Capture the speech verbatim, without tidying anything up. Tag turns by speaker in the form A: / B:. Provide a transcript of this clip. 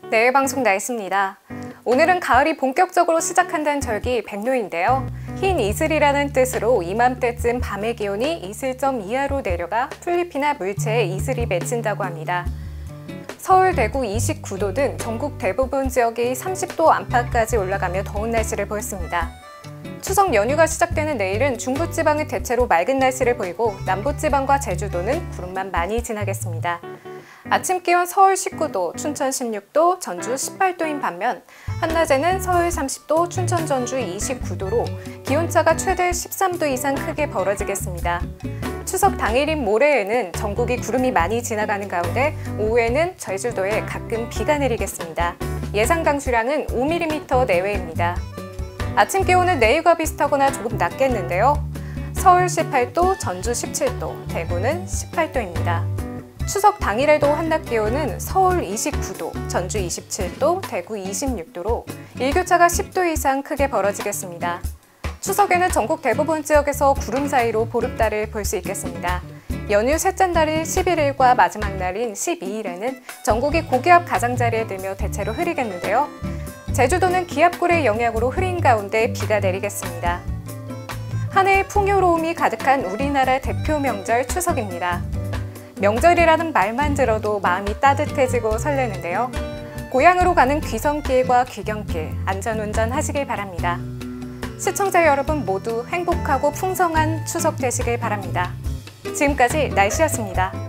A: 네, 방송 나있습니다. 오늘은 가을이 본격적으로 시작한다는 절기 백로인데요. 흰 이슬이라는 뜻으로 이맘때쯤 밤의 기온이 이슬점 이하로 내려가 풀잎이나 물체에 이슬이 맺힌다고 합니다. 서울, 대구 이십구 도 등 전국 대부분 지역이 삼십 도 안팎까지 올라가며 더운 날씨를 보였습니다. 추석 연휴가 시작되는 내일은 중부지방은 대체로 맑은 날씨를 보이고 남부지방과 제주도는 구름만 많이 지나겠습니다. 아침 기온 서울 십구 도, 춘천 십육 도, 전주 십팔 도인 반면 한낮에는 서울 삼십 도, 춘천 전주 이십구 도로 기온차가 최대 십삼 도 이상 크게 벌어지겠습니다. 추석 당일인 모레에는 전국이 구름이 많이 지나가는 가운데 오후에는 제주도에 가끔 비가 내리겠습니다. 예상 강수량은 오 밀리미터 내외입니다. 아침 기온은 내일과 비슷하거나 조금 낮겠는데요. 서울 십팔 도, 전주 십칠 도, 대구는 십팔 도입니다. 추석 당일에도 한낮 기온은 서울 이십구 도, 전주 이십칠 도, 대구 이십육 도로 일교차가 십 도 이상 크게 벌어지겠습니다. 추석에는 전국 대부분 지역에서 구름 사이로 보름달을 볼 수 있겠습니다. 연휴 셋째 날인 십일 일과 마지막 날인 십이 일에는 전국이 고기압 가장자리에 들며 대체로 흐리겠는데요. 제주도는 기압골의 영향으로 흐린 가운데 비가 내리겠습니다. 한 해의 풍요로움이 가득한 우리나라 대표 명절 추석입니다. 명절이라는 말만 들어도 마음이 따뜻해지고 설레는데요. 고향으로 가는 귀성길과 귀경길, 안전운전 하시길 바랍니다. 시청자 여러분 모두 행복하고 풍성한 추석 되시길 바랍니다. 지금까지 날씨였습니다.